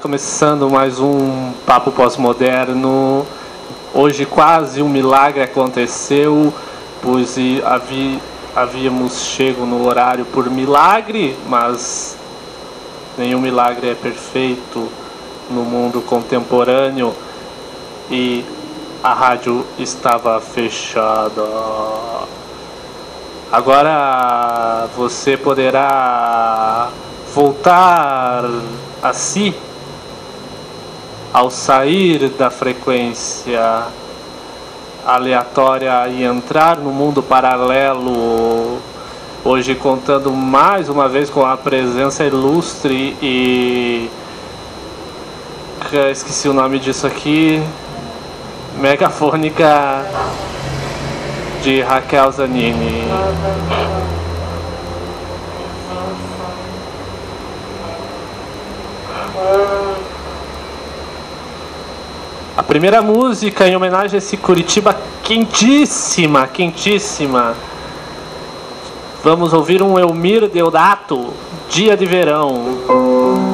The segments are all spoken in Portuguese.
começando mais um Papo Pós-Moderno. Hoje quase um milagre aconteceu, pois havíamos chego no horário por milagre, mas nenhum milagre é perfeito no mundo contemporâneo e a rádio estava fechada. Agora você poderá voltar a si ao sair da frequência aleatória e entrar no mundo paralelo. Hoje contando mais uma vez com a presença ilustre e esqueci o nome disso aqui, megafônica, de Raquel Zanini. A primeira música em homenagem a esse Curitiba quentíssima, quentíssima. Vamos ouvir um Elmir Deodato, Dia de Verão.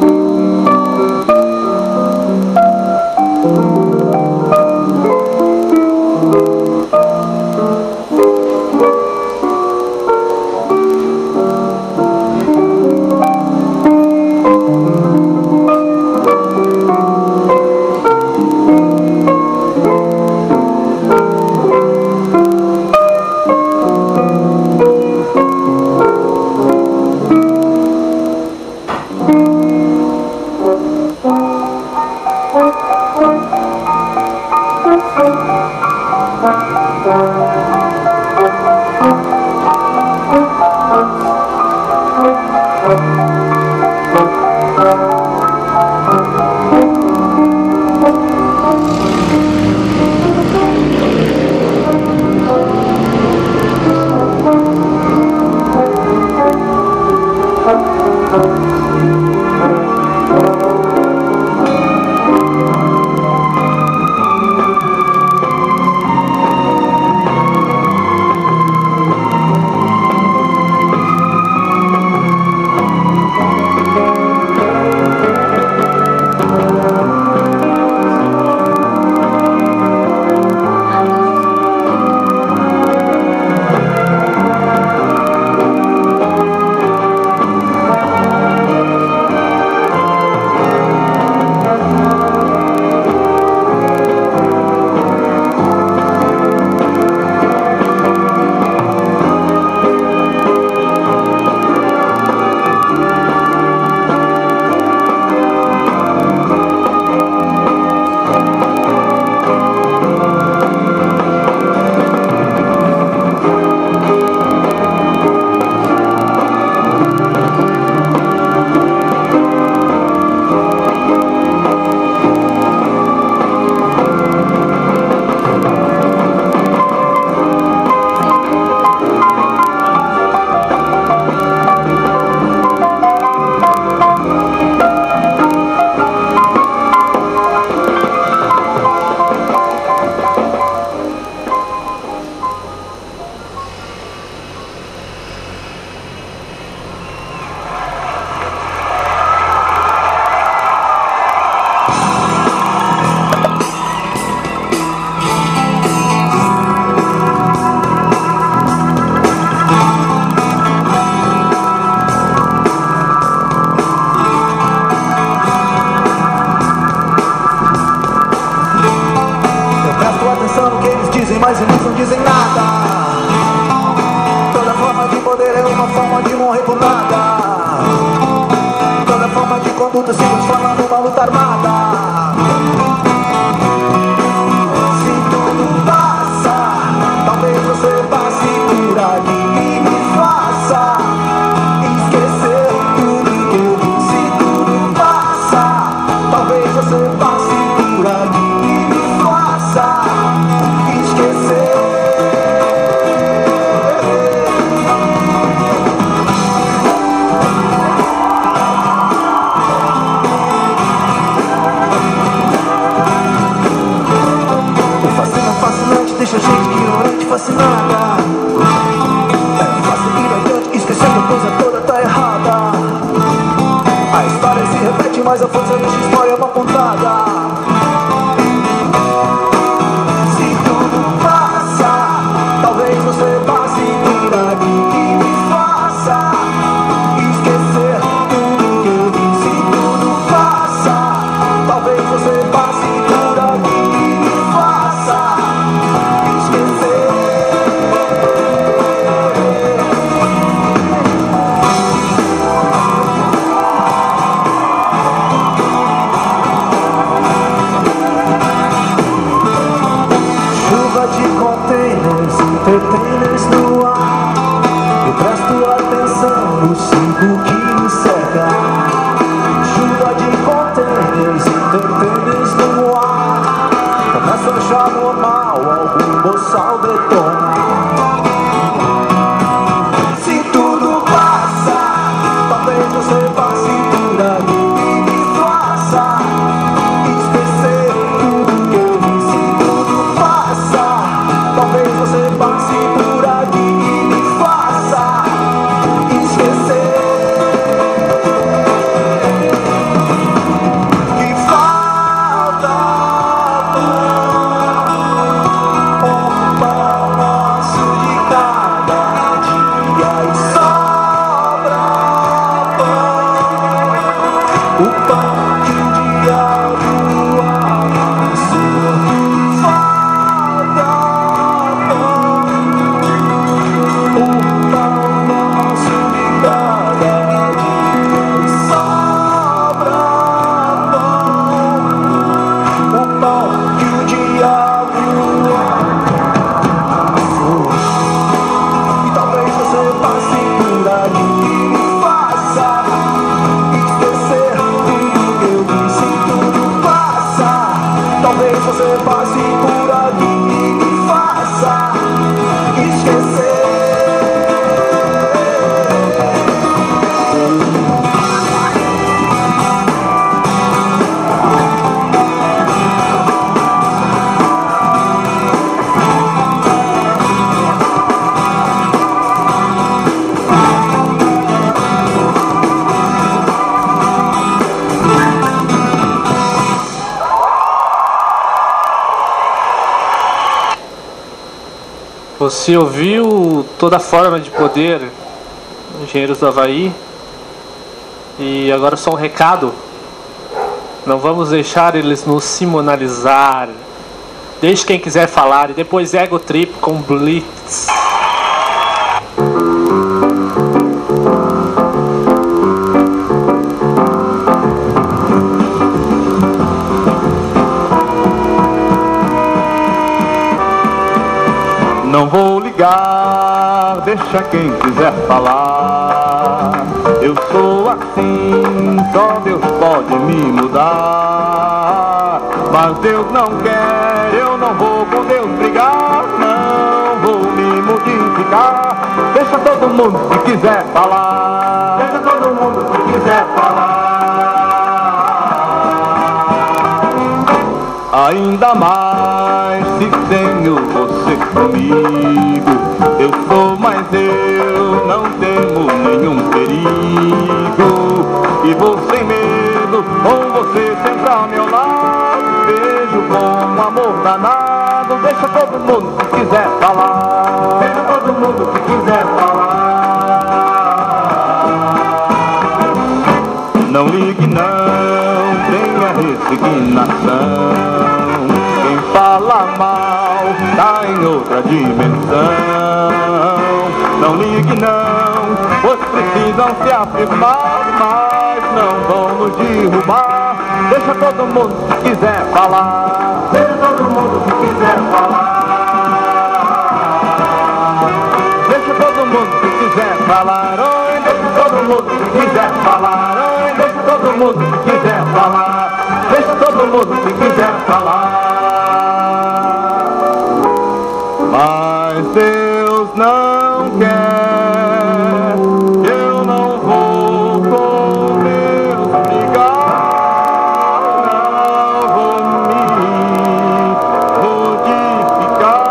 Mas eles não dizem nada. Toda forma de poder é uma forma de morrer por nada. Toda forma de conduta se transforma numa luta armada. Se tudo passa, talvez você passe por ali e me faça esquecer tudo que eu vi. Se tudo passa, talvez você passe por ali e me faça esquecer. passe por aqui e me faça esquecer. Chuva de containers, entertainers no ar. Eu presto atenção no ciclo que me cerca. Chuva de containers, entertainers no ar. Começo a achar normal, algum boçal detona. Se tudo passa, talvez você passe por aqui e me faça esquecer tudo que eu vi. Se tudo passa, talvez você passe por aqui e me faça esquecer. Que falta um pão nosso de cada dia e sobra pão, o pão que o diabo amassou. Falta pão, o pão nosso de cada dia e sobra pão, o pão que o diabo amassou. E talvez você passe por aqui e me faça esquecer tudo que eu vi. Se tudo passa, talvez você passe por aqui e me faça esquecer. Você ouviu Toda Forma de Poder, Engenheiros do Havaí? E agora só um recado: não vamos deixar eles nos simonalizar. Deixe quem quiser falar. E depois Ego Trip com Blitz. Não vou ligar, deixa quem quiser falar. Eu sou assim, só Deus pode me mudar. Mas Deus não quer, eu não vou com Deus brigar. Não vou me modificar. Deixa todo mundo que quiser falar. Deixa todo mundo que quiser falar. Ainda mais se tenho você comigo. Eu sou, mas eu não temo nenhum perigo. E vou sem medo, com você sempre ao meu lado. Vejo com amor danado. Deixa todo mundo que quiser falar. Deixa todo mundo que quiser falar. Não ligue não, tenha resignação. Quem fala mal tá em outra dimensão. Não ligue não, pois precisam se afirmar, mas não vão nos derrubar. Deixa todo mundo que quiser falar. Deixa todo mundo que quiser falar. Deixa todo mundo que quiser falar. Oi, deixa todo mundo que quiser falar. Oi, deixa todo mundo que quiser falar. Deixa todo mundo que quiser falar. Mas Deus não quer, eu não vou com Deus brigar, não vou me modificar.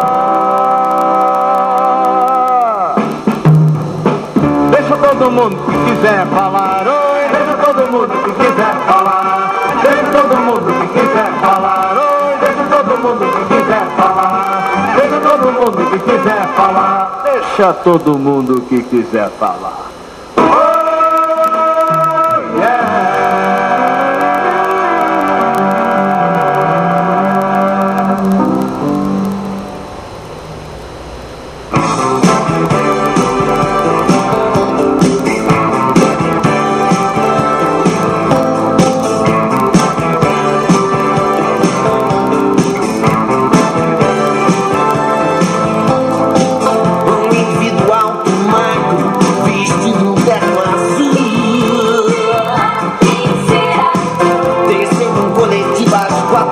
Deixa todo mundo que quiser falar, oi, deixa todo mundo que quiser falar. Deixa todo mundo que quiser falar, oi, deixa todo mundo que quiser falar. Deixa todo mundo que quiser falar. Deixa todo mundo que quiser falar. Oh, yeah.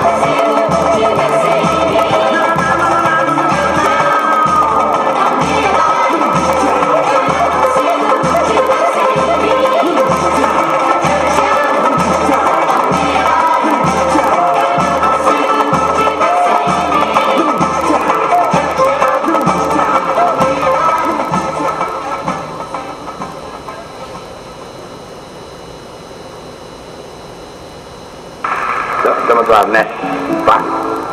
Teman-teman, nih, Pak.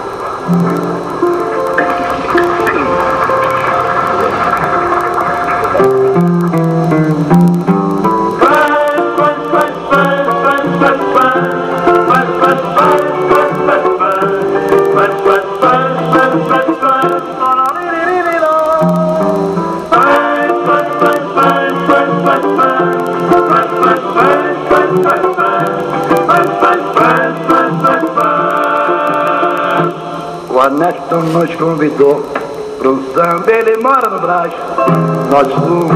O Ernesto nos convidou para um samba, ele mora no Brás. Nós fomos.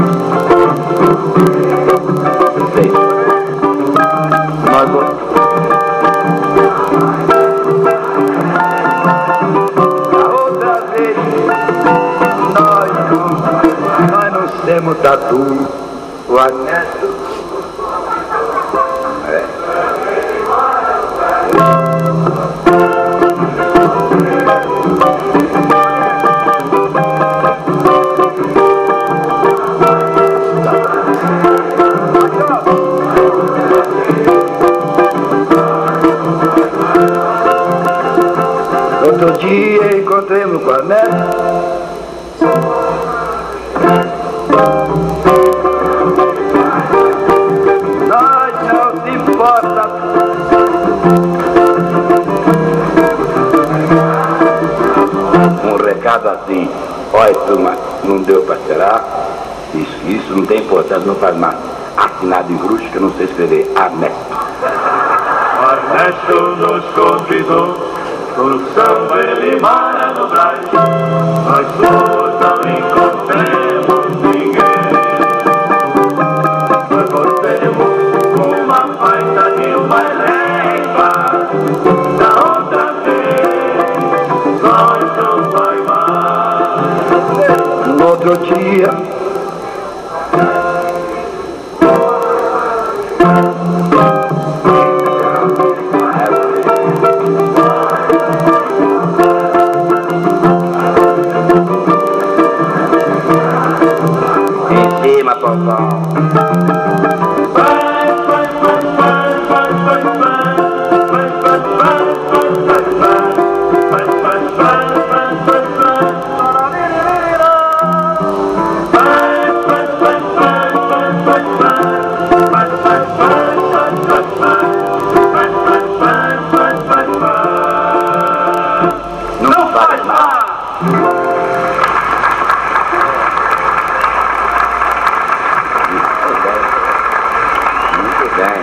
Sei. Nós a outra vez nós não temos tatu. O Ernesto. Nós não se importa. Um recado assim: olha, turma, não deu para esperar. Isso não tem importância, não faz mais. Assinado em bruxo que eu não sei escrever. Ernesto. Ernesto nos convidou pro samba, ele mora no Brás. Nós dois não encontremos ninguém. Nós gostemos uma faixa de uma leva. Da outra vez nós não vai mais. No outro dia, em cima, Popão. Não faz mais. Muito bem.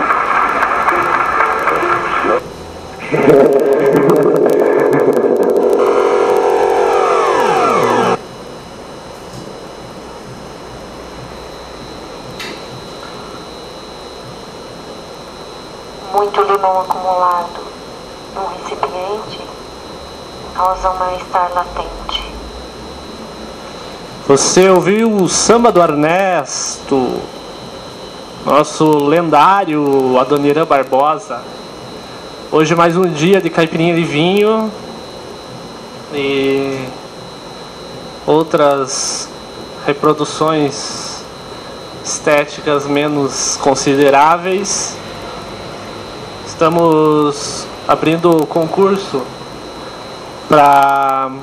Muito limão acumulado num recipiente causa um mal-estar latente. Você ouviu o samba do Ernesto, nosso lendário Adoniran Barbosa. Hoje mais um dia de caipirinha de vinho e outras reproduções estéticas menos consideráveis. Estamos abrindo o concurso para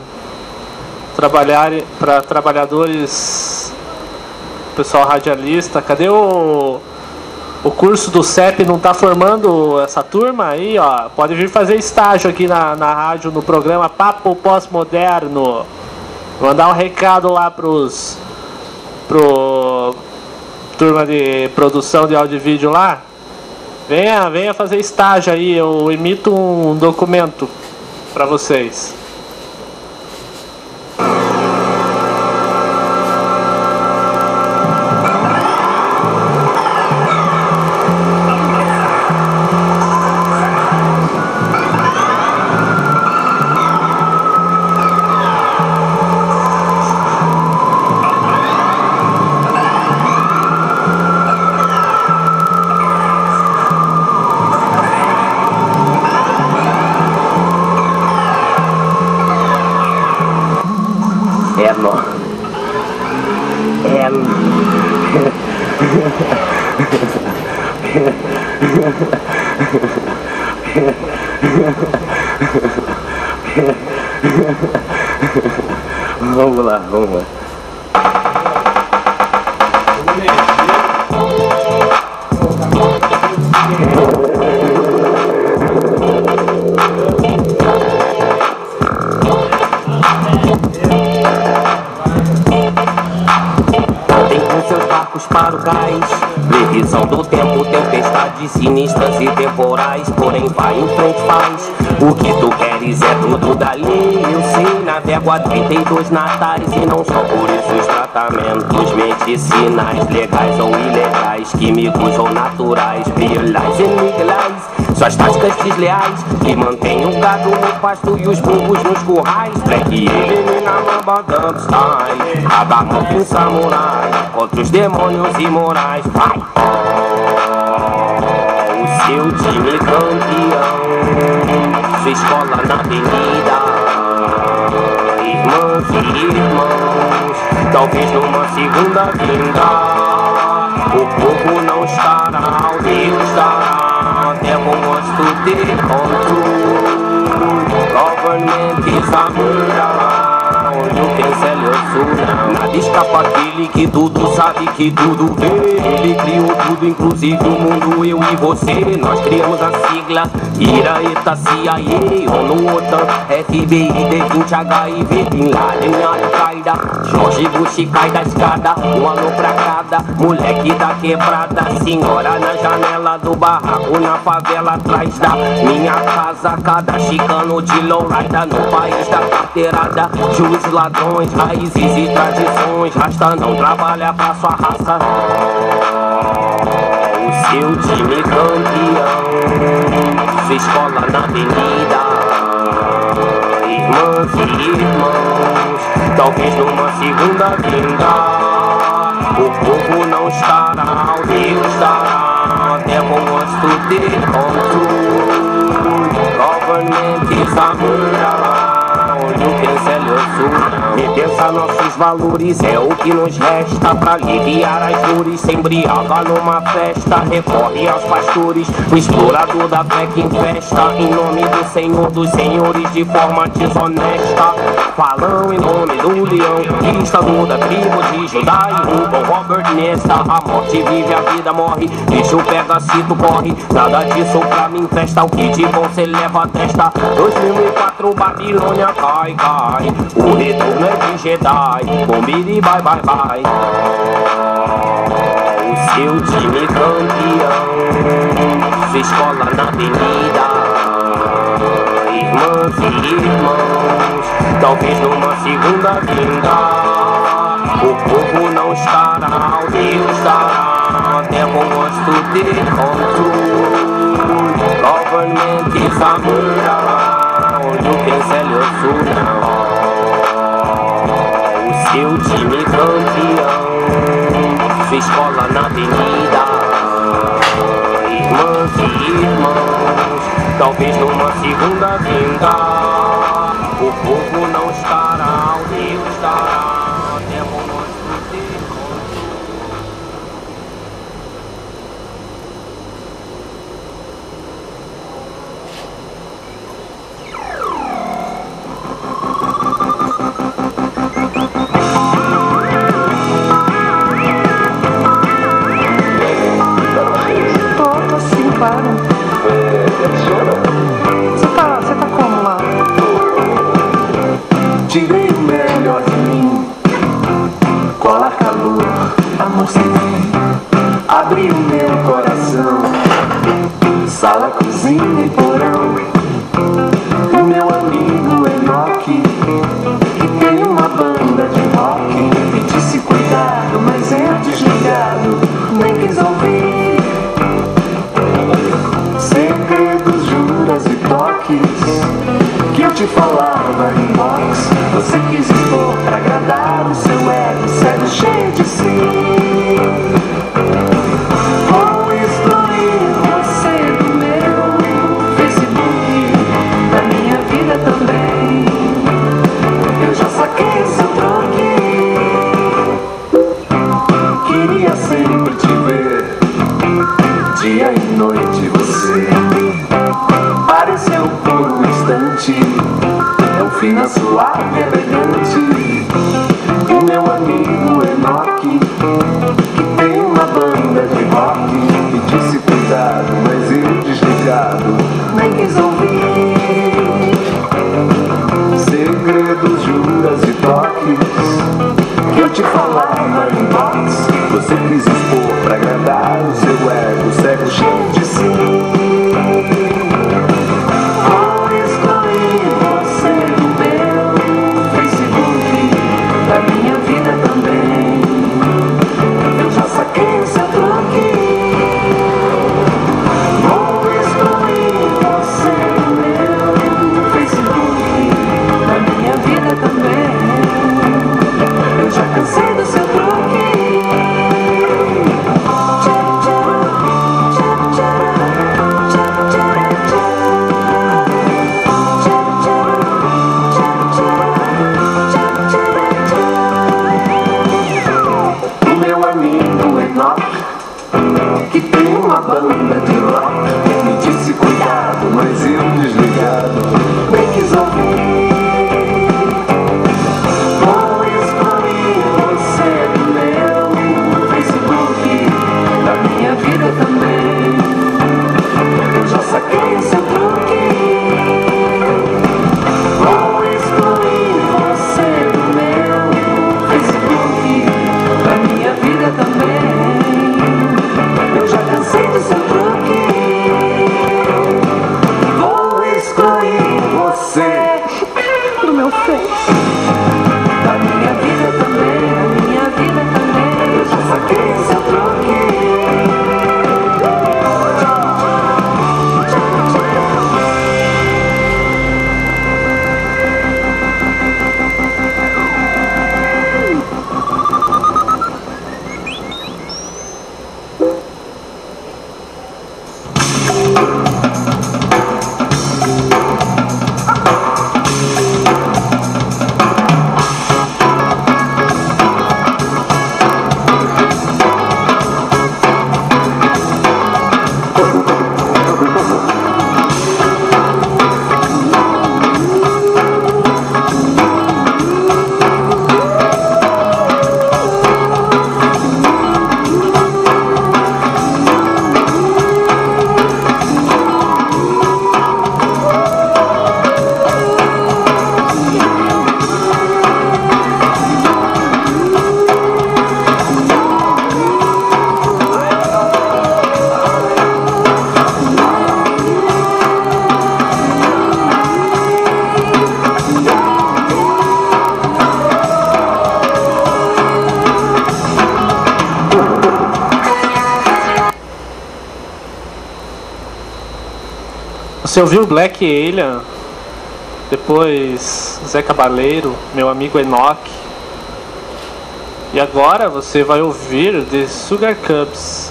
trabalhadores, pessoal radialista. Cadê o curso do CEP? Não está formando essa turma aí, ó? Pode vir fazer estágio aqui na rádio, no programa Papo Pós-Moderno. Mandar um recado lá pro turma de produção de áudio e vídeo lá. Venha fazer estágio aí, eu emito um documento para vocês. Vamos lá, vamos lá. Tem com seus barcos para o cais, previsão do tempo, tempestades sinistras e temporais. Porém vai em frente, faz o que tu queres, é tudo dali. Eu sei, navego há 32 natais e não só por isso os tratamentos medicinais, legais ou ilegais, químicos ou naturais, biolais e ilegais. Suas táticas desleais que mantêm o gado no pasto e os burros nos currais. Black elimina Mamba Dumpstein, Agamotto samurai contra os demônios imorais. Vai! O seu time campeão, sua escola na avenida. Irmãs e irmãos, talvez numa segunda vinda. O povo não estará, o Deus estará. Devil wants to take control. Government is a murder. You can sell your misterioso não. Nada escapa aquele que tudo sabe, que tudo vê. Ele criou tudo, inclusive o mundo, eu e você. Nós criamos a sigla IRA, ETA, CIA, ONU, OTAN, FBI, D20, HIV, Bin Laden, Al-Qaeda, Jorge Bush cai da escada, um alô pra cada moleque da quebrada. Senhora na janela do barraco, na favela atrás da minha casa. Cada chicano de lowrider no país da carteirada. Juízes, ladrões, raízes e tradições. Rasta não trabalha pra sua raça. O seu time campeão, sua escola na avenida. Irmãs e irmãos, talvez numa segunda vinda. O povo não estará, o Deus dará. Devil wants to take control. Government is a murderer. You can sell your soul. Repensar nossos valores é o que nos resta pra aliviar as dores. Se embriaga numa festa, recorre aos pastores, o explorador da fé que infesta. Em nome do Senhor dos senhores, de forma desonesta. Falam em nome do leão, conquistador da tribo de Judá. E roubam Robert Nesta. A morte vive, a vida morre. Bicho pega, se tu corre. Nada disso pra mim festa. O que de bom cê leva a testa. 2004 Babilônia cai, cai. O retorno é de Jedi. Bombiri, bye, bye, bye. O seu time campeão, sua escola na avenida. Irmãs e irmãos, talvez numa segunda vinda. O povo não estará, o Deus dará. Devil wants to take control. Government is a murderer. You can sell your soul now. O seu time campeão, sua escola na avenida. Irmãs e irmãos, talvez numa segunda vinda. O povo não estará, o Deus dará. Devil wants to take control. Tô sim, claro. Você tá como lá? Tirei o melhor de mim. Cola calor, amor sem fim. Abri o meu coração. Sala, cozinha e porão. O meu amigo Enoque, que tem uma banda de rock. E disse cuidado, mas eu desligado, nem quis ouvir. Segredos, juras e toques que eu te falava em box. Você quis expor pra agradar o seu ego, cego cheio de si. Vou excluir você do meu Facebook, da minha vida também. Eu já saquei o seu troque. Queria sempre te ver, dia e noite você pareceu por um instante. É um fina, suave, elegante. O meu amigo Enoque, que tem uma banda de rock. E disse cuidado, mas eu desligado, nem quis ouvir. Segredos, juras e toques que eu te falava em box. Você quis expor pra agradar o seu ego, cego cheio de si. Vou excluir você do meu Facebook, da minha vida também. Eu já saquei o seu truque. Vou excluir você do meu Facebook, da minha vida também. Eu já cansei do seu truque. O meu amigo Enoque, que tem uma banda de rock, me disse cuidado, mas eu desligado, nem quis ouvir. Vou excluir Você ouviu Black Alien, depois Zé Cabaleiro, meu amigo Enoch, e agora você vai ouvir The Sugar Cubs.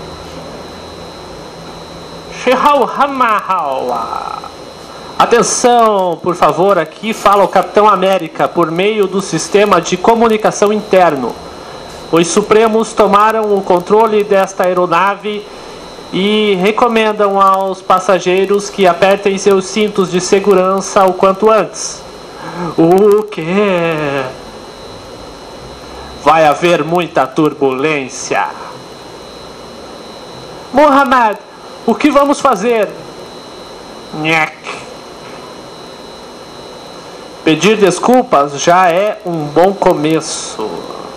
Atenção, por favor, aqui fala o Capitão América por meio do sistema de comunicação interno. Os Supremos tomaram o controle desta aeronave e recomendam aos passageiros que apertem seus cintos de segurança o quanto antes. O quê? Vai haver muita turbulência. Mohamed, o que vamos fazer? Nhec. Pedir desculpas já é um bom começo.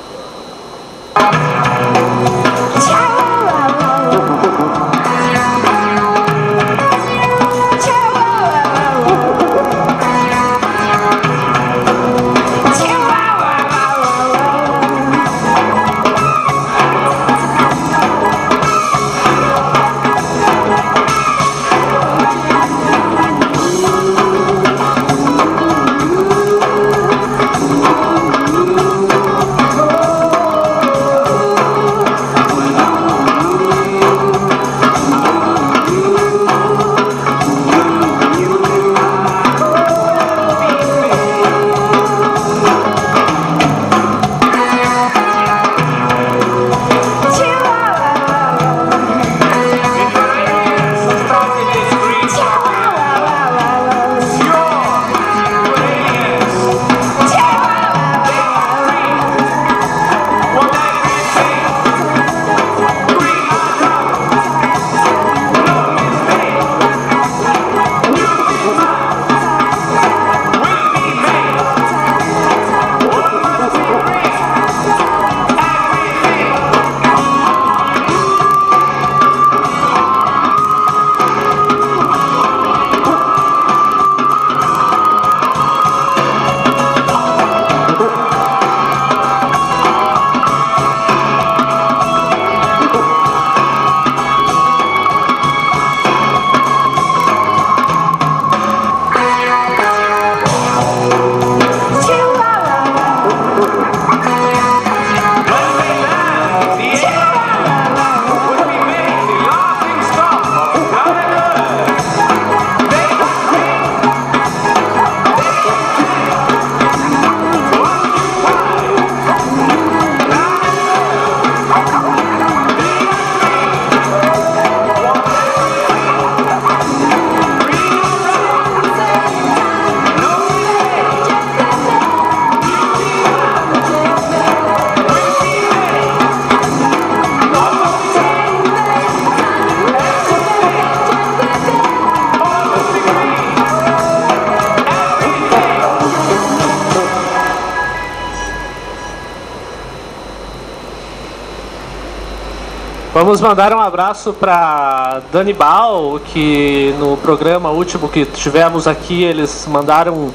Vamos mandar um abraço para Dani Bal, que no programa último que tivemos aqui, eles mandaram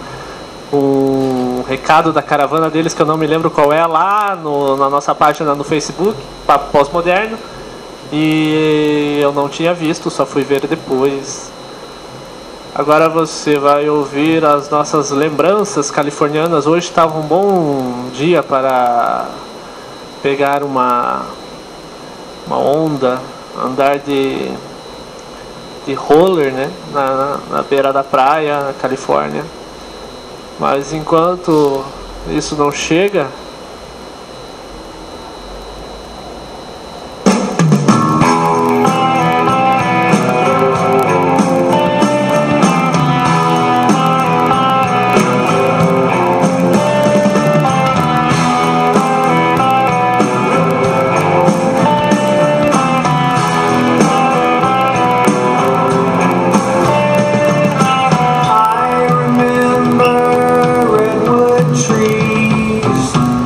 um recado da caravana deles, que eu não me lembro qual é, lá na nossa página no Facebook, Papo Pós-Moderno, e eu não tinha visto, só fui ver depois. Agora você vai ouvir as nossas lembranças californianas. Hoje estava um bom dia para pegar uma onda, andar de roller, né, na beira da praia, na Califórnia. Mas enquanto isso não chega, I remember redwood trees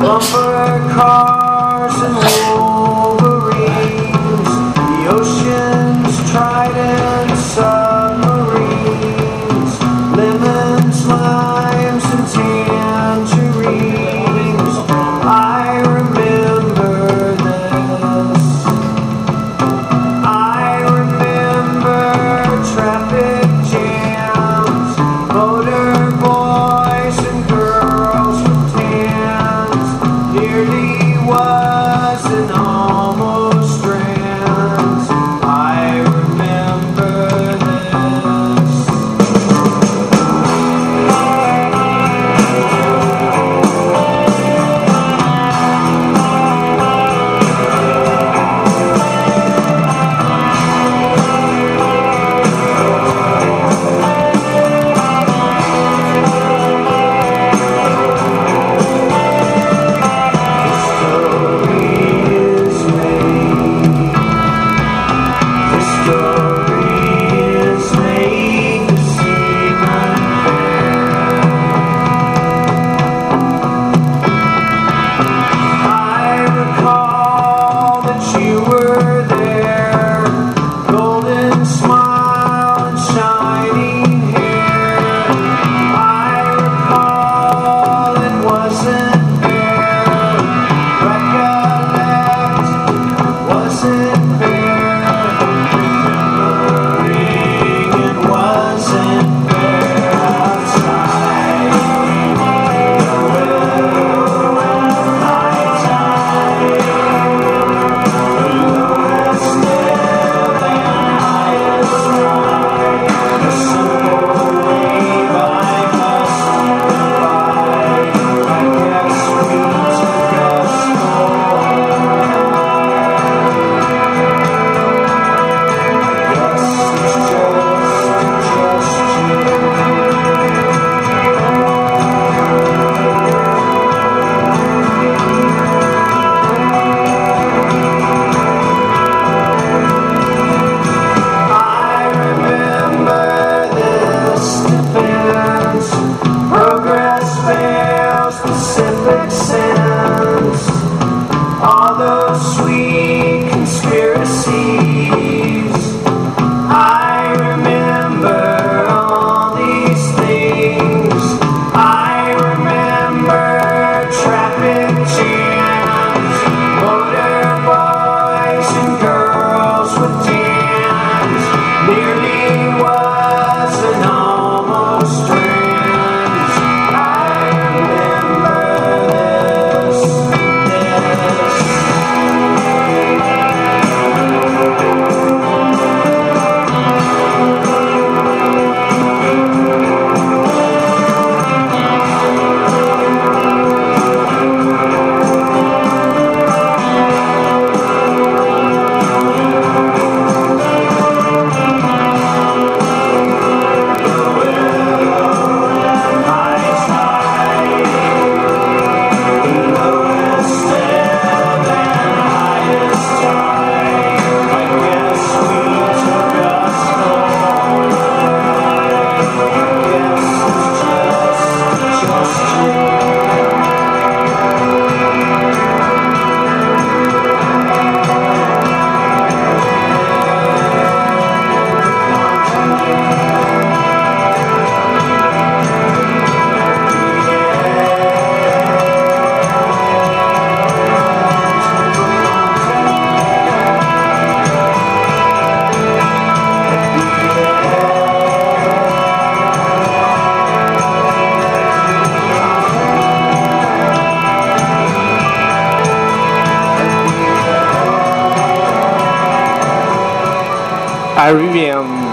R.E.M.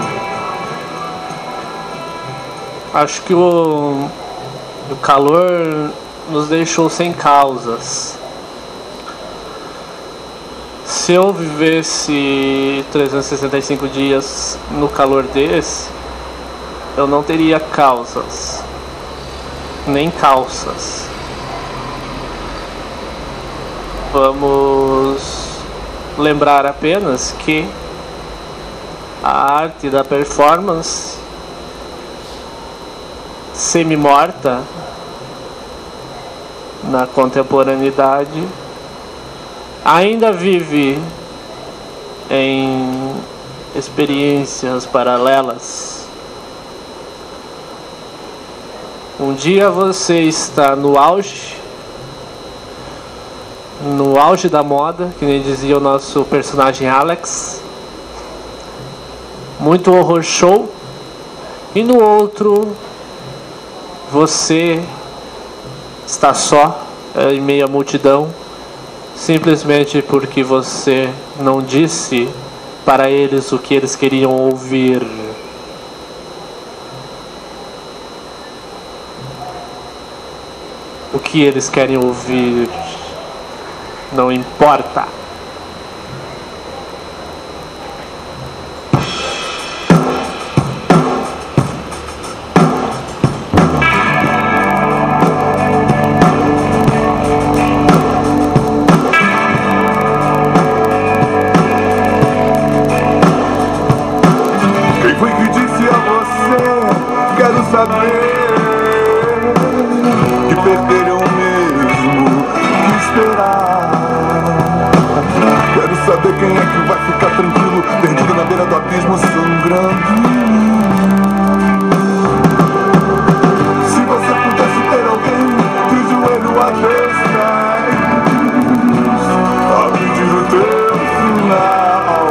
Acho que o calor nos deixou sem causas. Se eu vivesse 365 dias no calor desse, eu não teria causas, nem calças. Vamos lembrar apenas que a arte da performance semi-morta na contemporaneidade ainda vive em experiências paralelas. Um dia você está no auge da moda, que nem dizia o nosso personagem Alex, muito horror show, e no outro você está só em meio à multidão, simplesmente porque você não disse para eles o que eles queriam ouvir. O que eles querem ouvir não importa. Quem foi que disse a você? Quero saber que perderam mesmo que esperar. Quero saber quem é que vai ficar tranquilo, perdido na beira do abismo, sangrando. Se você pudesse ter alguém de joelho a teus pés, a pedir o teu final,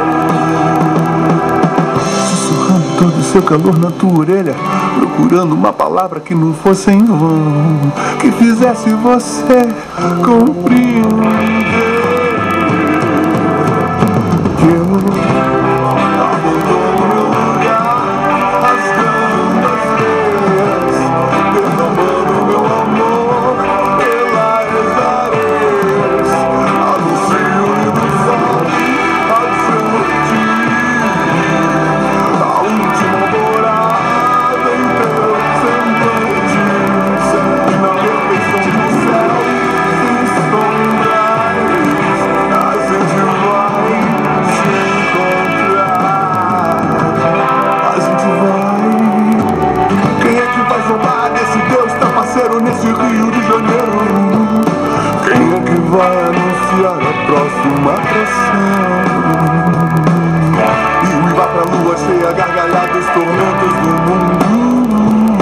sussurrando todo o seu calor na tua orelha, procurando uma palavra que não fosse em vão, que fizesse você compreender que eu abandono meu lugar, rasgando as veias, derramando meu amor pelas areias, anuncio do sol, adiante, a última morada em teus semblantes, e na perfeição do céu, sem sombras, a gente vai se encontrar, a gente vai. Quem é que vai zombar desse Deus trapaceiro nesse Rio de Janeiro? Quem é que vai anunciar a próxima atração? E uivar pra lua cheia, gargalhar dos tormentos do mundo?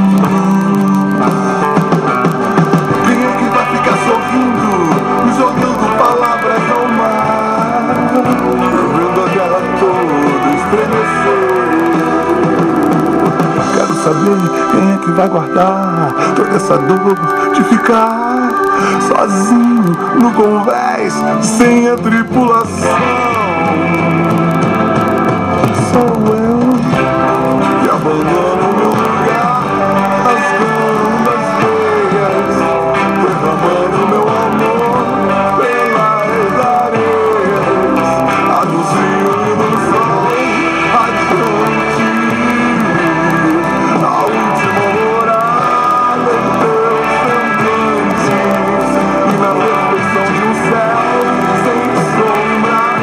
Quem é que vai ficar sorrindo, jogando palavras ao mar, vendo a terra toda estremecer? Quero saber quem é que vai guardar toda essa dor de ficar sozinho no convés, sem a tripulação. Sou eu que abandono meu lugar, rasgando as veias, derramando meu amor pelas areias, anuncio do sol, adiante, a última morada em teus semblantes, e na perfeição de um céu sem sombras,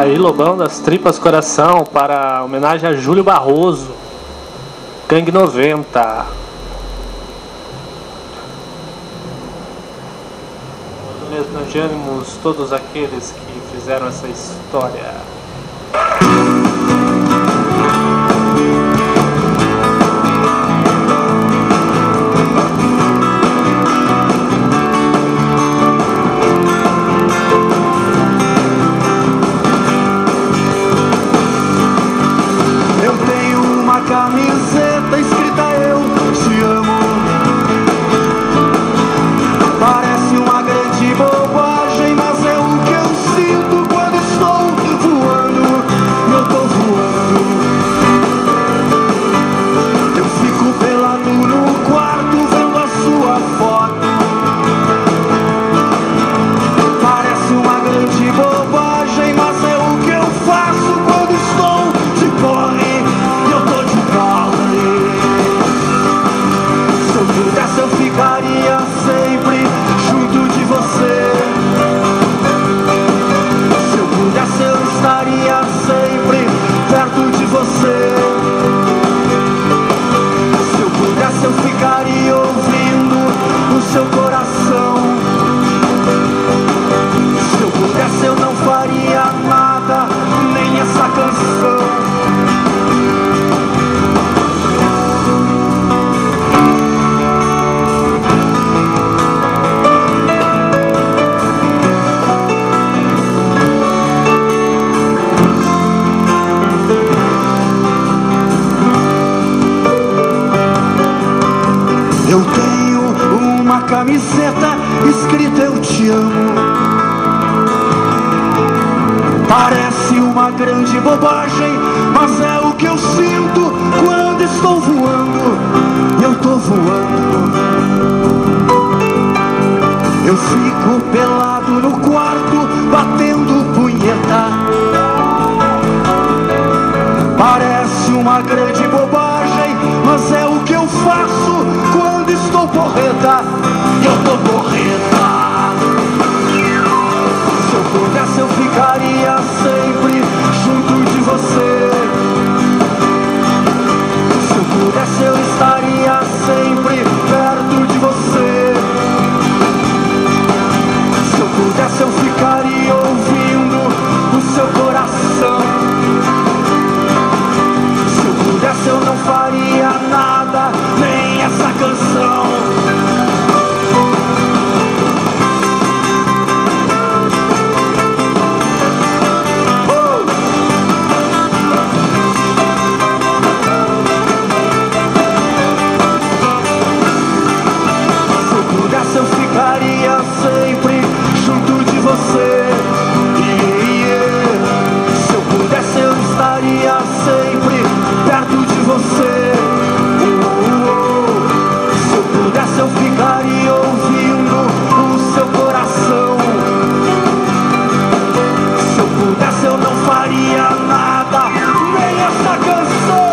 Aí, Lobão das Tripas Coração, para homenagem a Júlio Barroso, Gangue 90. Homenageamos todos aqueles que fizeram essa história. Eu tenho uma camiseta escrita eu te amo. Parece uma grande bobagem, mas é o que eu sinto quando estou voando. Eu tô voando. Eu fico pelado no quarto vendo a sua foto. Parece uma grande bobagem, mas é o que eu faço quando estou de corre. Eu tô de corre. Se eu pudesse eu ficaria sempre junto de você. Se eu pudesse eu estaria sempre perto de você. Se eu pudesse eu ficaria ouvindo o seu coração. Se eu pudesse eu não faria nada, nem essa canção. Eu tenho uma camiseta escrita eu te amo. Parece uma grande bobagem, mas é o que eu sinto quando estou voando. Eu tô voando. Eu fico pelado no quarto, batendo punheta. Parece uma grande bobagem, mas é o que eu faço quando estou porreta. Eu tô porreta. Se eu pudesse eu ficaria sempre junto de você. Se eu pudesse eu estaria sempre perto de você. Se eu pudesse eu ficaria ouvindo o seu coração. Se eu pudesse eu não faria nada, nem essa canção. Eu ficaria sempre junto de você. Se eu pudesse eu estaria sempre perto de você. Se eu pudesse eu ficaria ouvindo o seu coração. Se eu pudesse eu não faria nada, nem essa canção.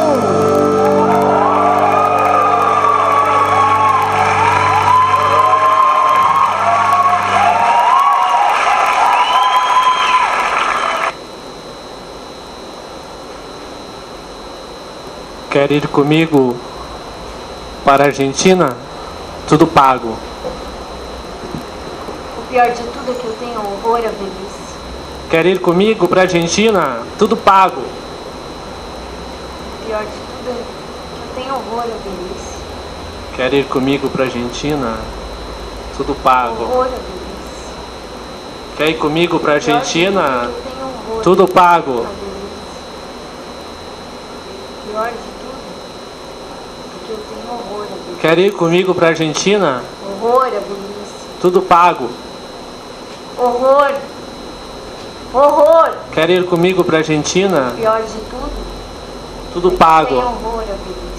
Quer ir comigo para a Argentina? Tudo pago. O pior de tudo é que eu tenho horror à velhice. Quer ir comigo para a Argentina? Tudo pago. O pior de tudo é que eu tenho horror à velhice. Quer ir comigo para a Argentina? Tudo pago. Horror à velhice. Quer ir comigo para a O pior de tudo é Argentina? que eu tenho horror Tudo pago. à velhice. O pior de tudo é que eu tenho horror à velhice. Quer ir comigo para a Argentina? Horror à velhice. Tudo pago. Horror. Horror. Quer ir comigo para a Argentina? O pior de tudo Tudo é que eu tenho pago. horror à velhice.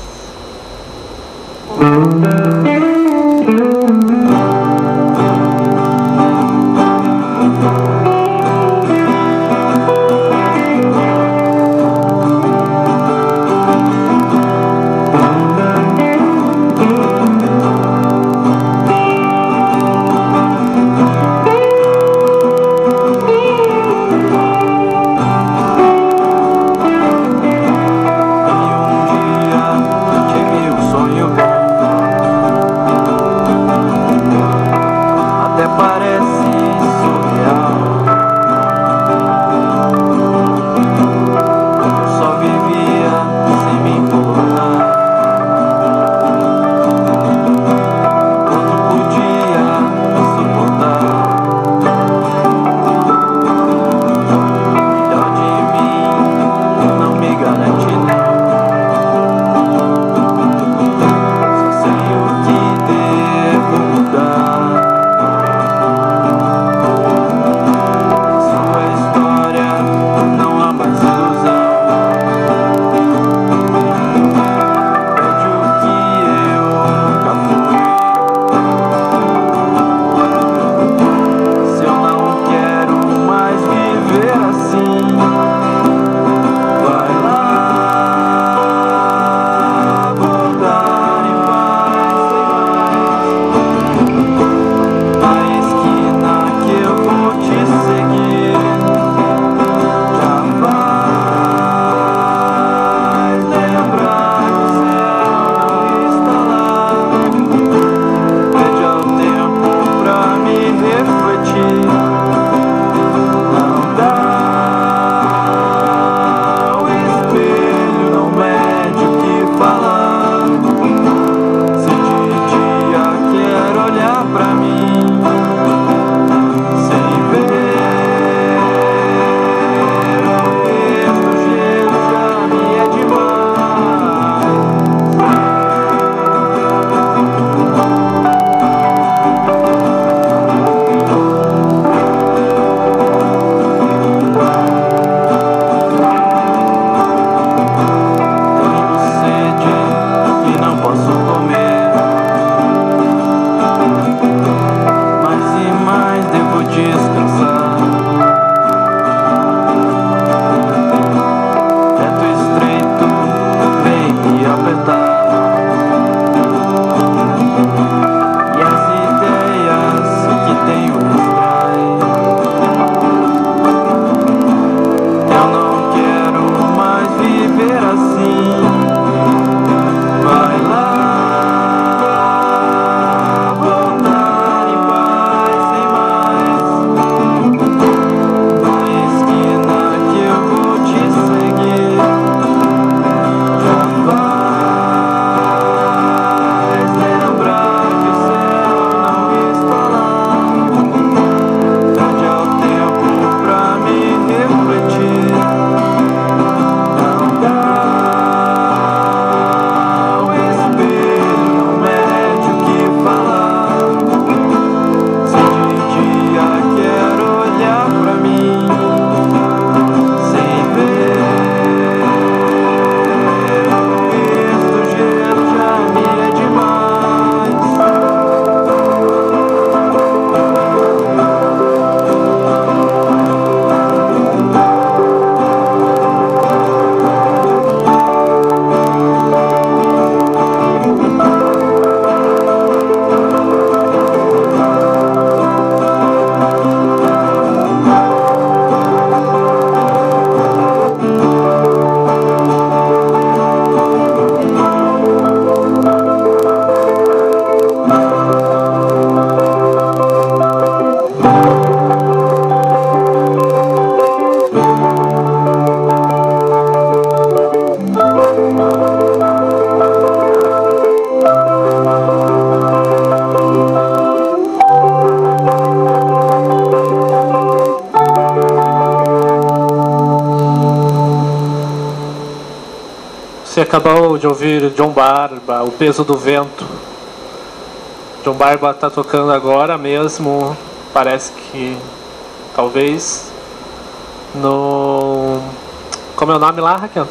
acabou de ouvir John Barba, O Peso do Vento. John Barba está tocando agora mesmo, parece que talvez no... Como é o nome lá, Raquel?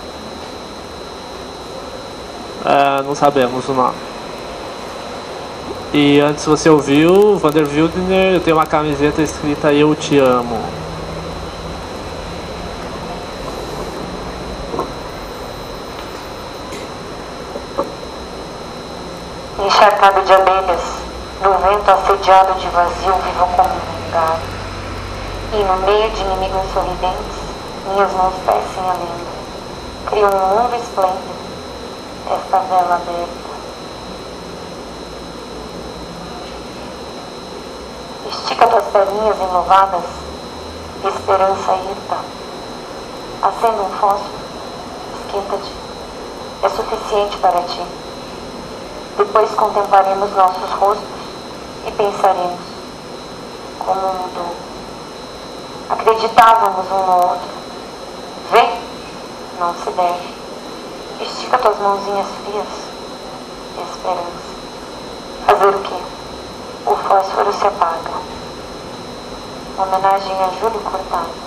Não sabemos o nome. E antes você ouviu Vander Wildner, eu tenho uma camiseta escrita Eu Te Amo. Encharcado de abelhas, no vento assediado de vazio, vivo como um lugar. E no meio de inimigos sorridentes, minhas mãos tecem a lenda. Crio um mundo esplêndido, esta vela aberta. Estica tuas perninhas enovadas, esperança hirta. Acenda um fósforo, esquenta-te, é suficiente para ti. Depois contemplaremos nossos rostos e pensaremos como mudou. Acreditávamos um no outro. Vem, não se deve. Estica tuas mãozinhas frias. Esperança. Fazer o quê? O fósforo se apaga. Homenagem a Júlio Cortázar.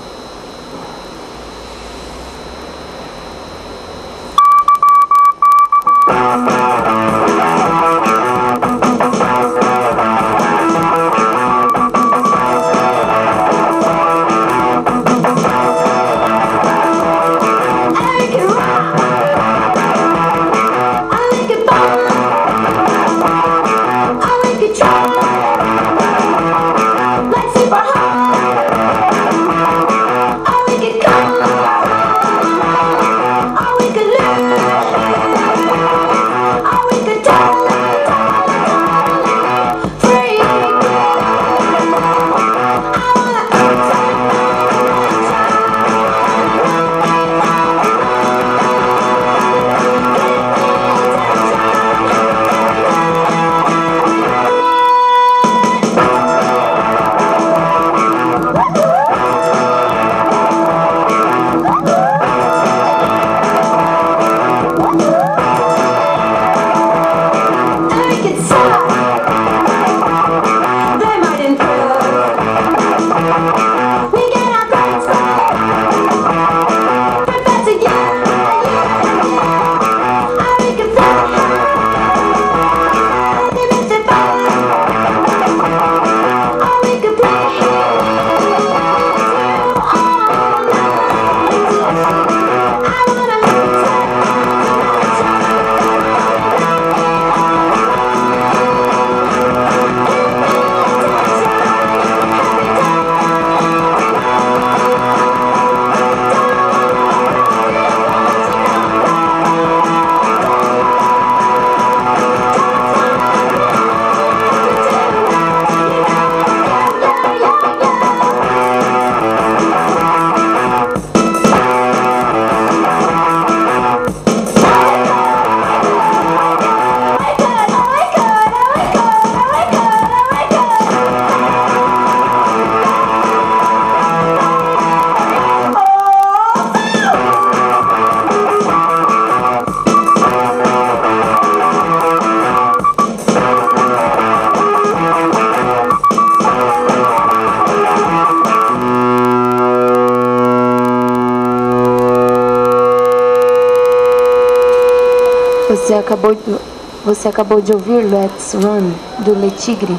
Você acabou de ouvir Let's Run, do Le Tigre?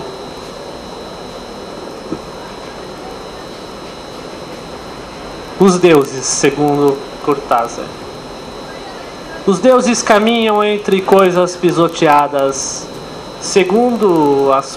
Os deuses, segundo Cortázar. Os deuses caminham entre coisas pisoteadas, segurando as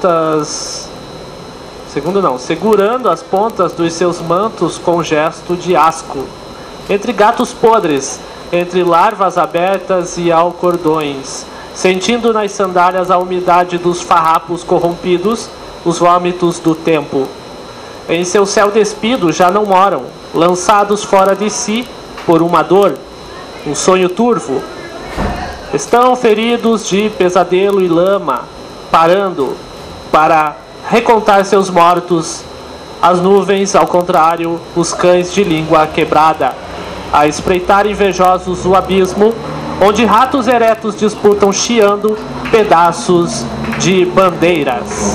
pontas dos seus mantos com gesto de asco, entre gatos podres, entre larvas abertas e alcordões, sentindo nas sandálias a umidade dos farrapos corrompidos, os vômitos do tempo. Em seu céu despido já não moram, lançados fora de si por uma dor, um sonho turvo. Estão feridos de pesadelo e lama, parando para recontar seus mortos. As nuvens, ao contrário, os cães de língua quebrada. a espreitar invejosos o abismo, onde ratos eretos disputam chiando pedaços de bandeiras.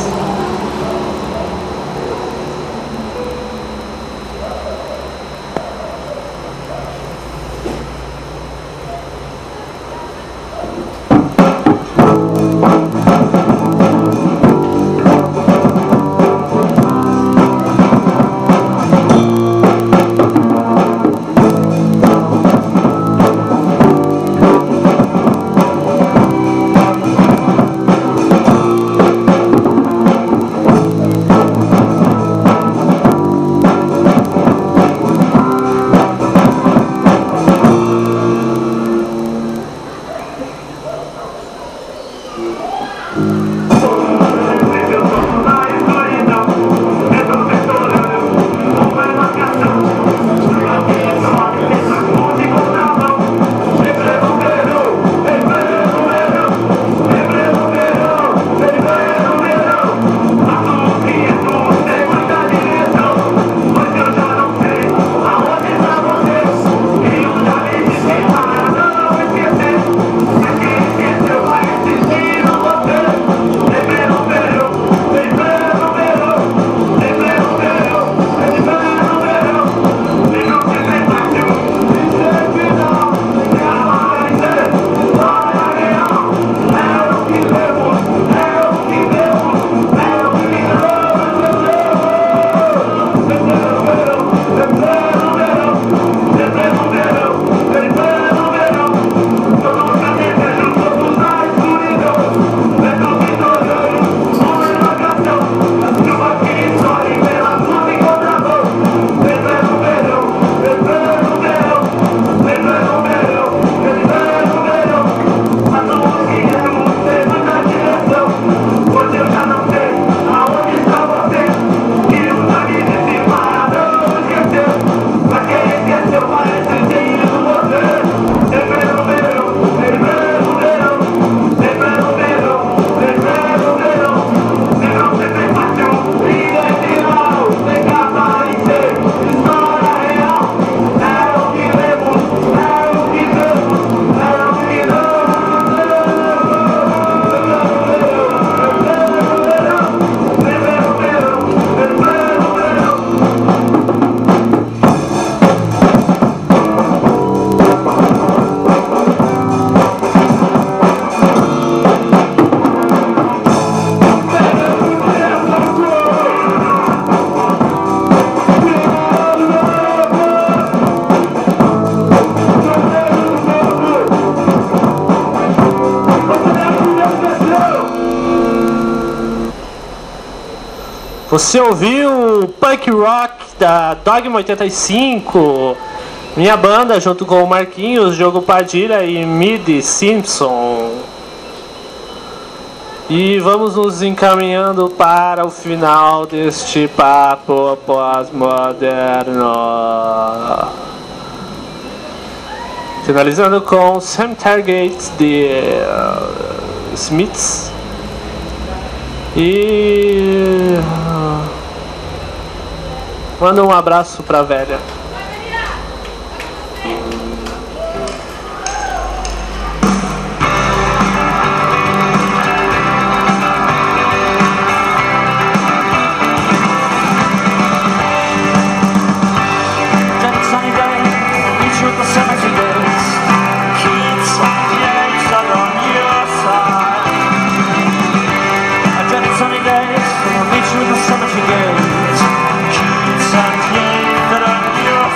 Você ouviu Punk Rock da Dogma 85, minha banda junto com o Marquinhos, Diogo Padilha e Midi Simpson. E vamos nos encaminhando para o final deste papo pós-moderno. Finalizando com Cemetery Gates de Smiths. E manda um abraço pra velha. Sunny days, I'll meet you in the cemetery gates. Keep Sunny, but on your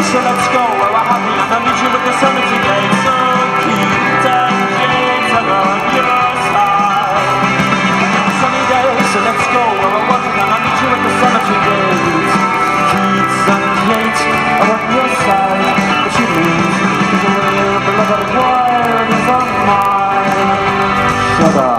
so let's go where we're happy and I meet you at the cemetery gate. So Keith and James, I'm on your side. Sunny day, so let's go where we're walking and I meet you at the cemetery gate. Keith and James, I'm on your side. What you mean is a real beloved wire is on mine. Shut up.